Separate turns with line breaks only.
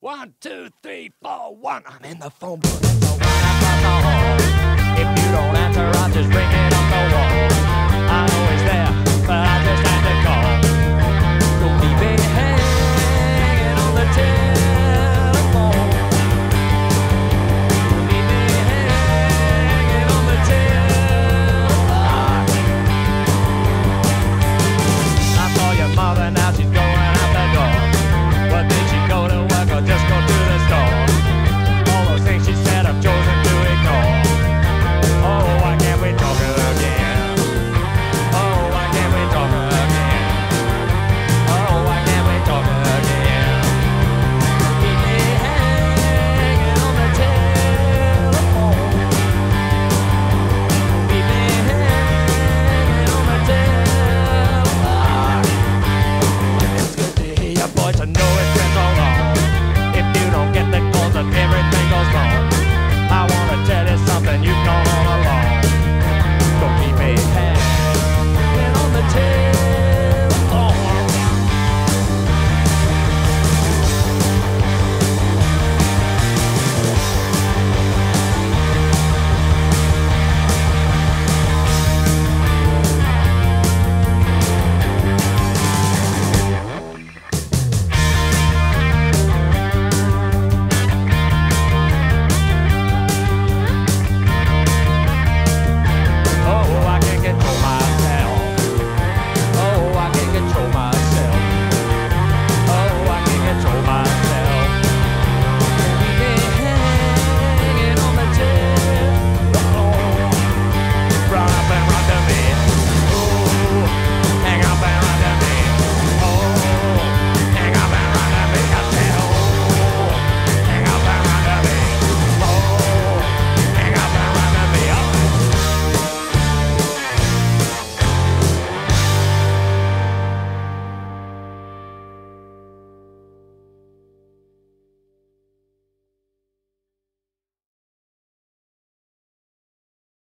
1, 2, 3, 4, 1. I'm in the phone booth. It's the one across the hall. If you don't answer, I'll just ring it.